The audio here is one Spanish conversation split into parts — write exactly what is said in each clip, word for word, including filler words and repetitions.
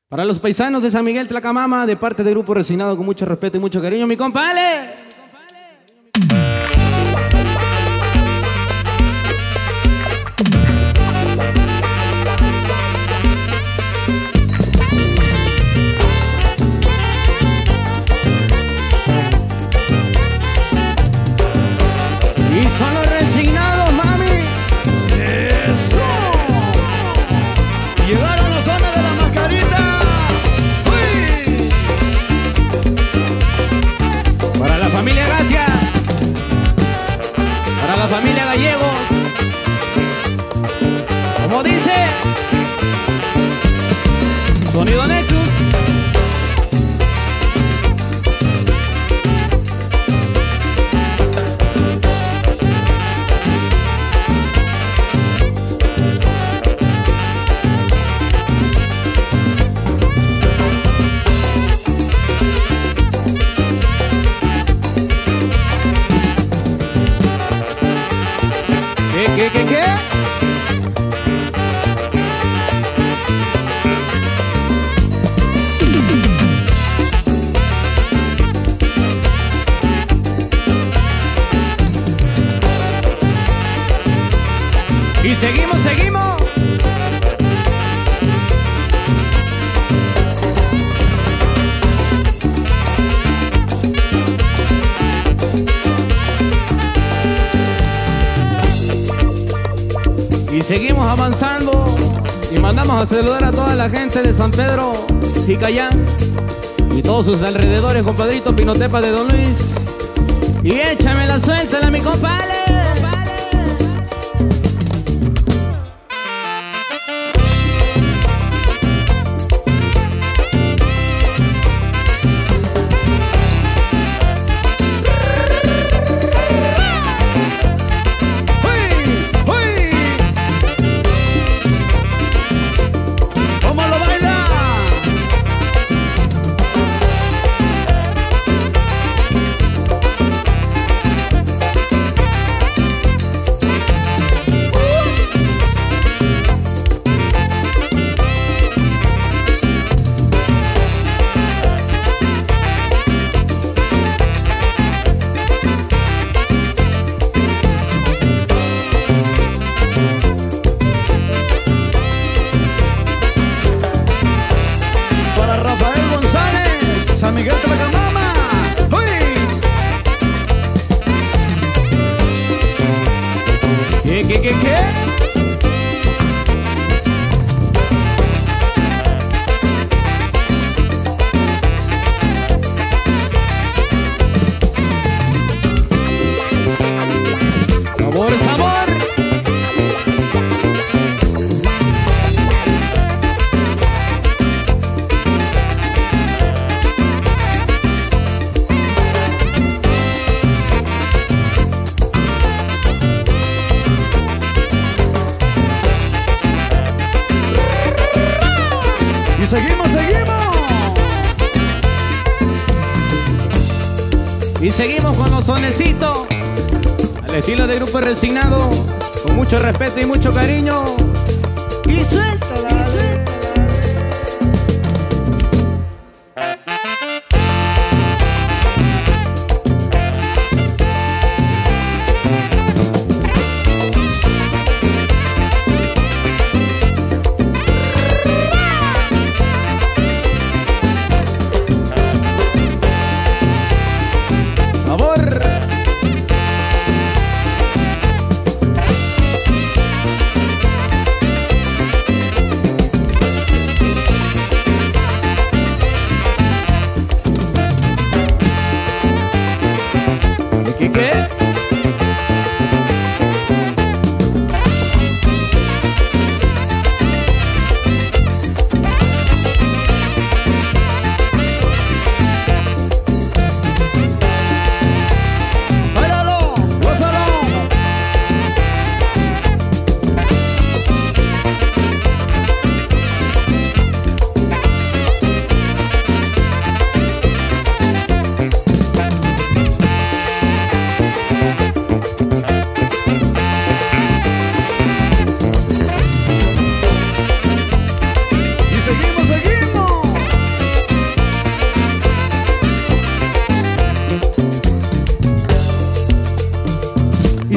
Para los paisanos de San Miguel Tlacamama, de parte del Grupo Resignado, con mucho respeto y mucho cariño, mi compa Ale. Y son los resignados, mami. ¡Eso! Llegaron la zona de la mascarita. ¡Uy! Para la familia Gracia, para la familia Gallegos, como dice Sonido Nexus. ¿Qué, qué, qué? Y seguimos, seguimos. Y seguimos avanzando y mandamos a saludar a toda la gente de San Pedro, Jicayán y todos sus alrededores, compadrito Pinotepa de Don Luis. Y échame la suéltala, mi compadre. San Miguel Tlacamama. ¡Uy! ¿Qué, qué, qué, qué? Sabor, sabor. Seguimos, seguimos. Y seguimos con los sonecitos al estilo del Grupo Resignado, con mucho respeto y mucho cariño. Y suéltala, y suéltala.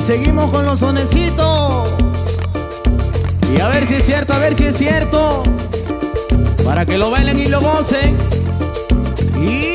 seguimos con los sonecitos. Y a ver si es cierto, a ver si es cierto. Para que lo bailen y lo gocen. Y